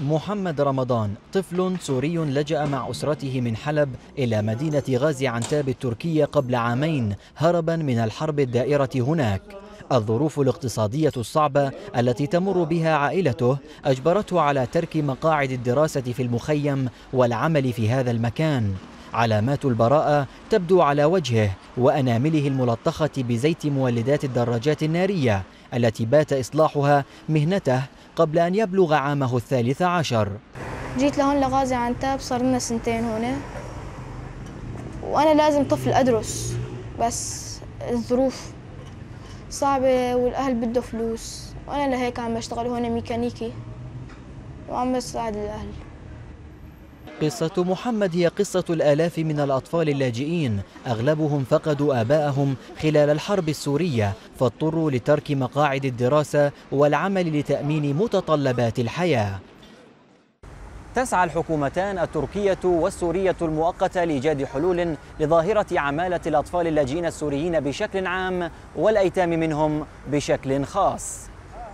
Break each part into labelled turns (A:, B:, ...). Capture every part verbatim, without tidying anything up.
A: محمد رمضان طفل سوري لجأ مع أسرته من حلب إلى مدينة غازي عنتاب التركية قبل عامين هربا من الحرب الدائرة هناك. الظروف الاقتصادية الصعبة التي تمر بها عائلته أجبرته على ترك مقاعد الدراسة في المخيم والعمل في هذا المكان. علامات البراءة تبدو على وجهه وأنامله الملطخة بزيت مولدات الدراجات النارية التي بات إصلاحها مهنته قبل أن يبلغ عامه الثالث عشر.
B: جيت لهون لغازي عنتاب صار لنا سنتين هنا، وأنا لازم طفل أدرس، بس الظروف صعبة والأهل بده فلوس، وأنا لهيك عم بشتغل هون ميكانيكي وعم بساعد الأهل.
A: قصة محمد هي قصة الآلاف من الأطفال اللاجئين، أغلبهم فقدوا آباءهم خلال الحرب السورية فاضطروا لترك مقاعد الدراسة والعمل لتأمين متطلبات الحياة. تسعى الحكومتان التركية والسورية المؤقتة لإيجاد حلول لظاهرة عمالة الأطفال اللاجئين السوريين بشكل عام والأيتام منهم بشكل خاص.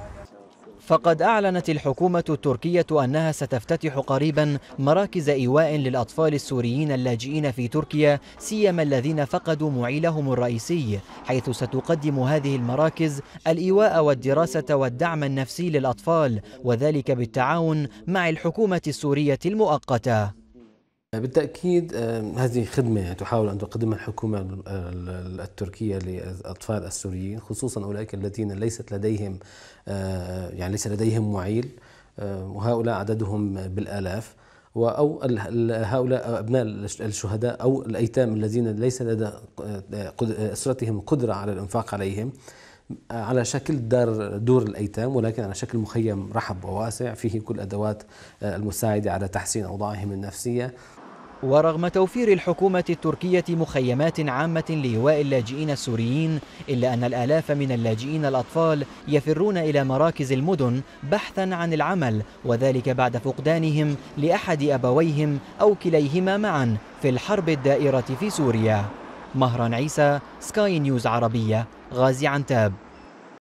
A: فقد أعلنت الحكومة التركية أنها ستفتتح قريبا مراكز إيواء للأطفال السوريين اللاجئين في تركيا، سيما الذين فقدوا معيلهم الرئيسي، حيث ستقدم هذه المراكز الإيواء والدراسة والدعم النفسي للأطفال، وذلك بالتعاون مع الحكومة السورية المؤقتة.
C: بالتأكيد هذه خدمة تحاول أن تقدمها الحكومة التركية للأطفال السوريين، خصوصا أولئك الذين ليست لديهم يعني ليس لديهم معيل، وهؤلاء عددهم بالآلاف، أو هؤلاء أبناء الشهداء أو الأيتام الذين ليس لدى أسرتهم قدرة على الإنفاق عليهم، على شكل دار دور الأيتام، ولكن على شكل مخيم رحب وواسع فيه كل أدوات المساعدة على تحسين أوضاعهم النفسية.
A: ورغم توفير الحكومة التركية مخيمات عامة لإيواء اللاجئين السوريين، إلا أن الآلاف من اللاجئين الأطفال يفرون إلى مراكز المدن بحثا عن العمل، وذلك بعد فقدانهم لأحد أبويهم أو كليهما معا في الحرب الدائرة في سوريا. مهران عيسى، سكاي نيوز عربية، غازي عنتاب.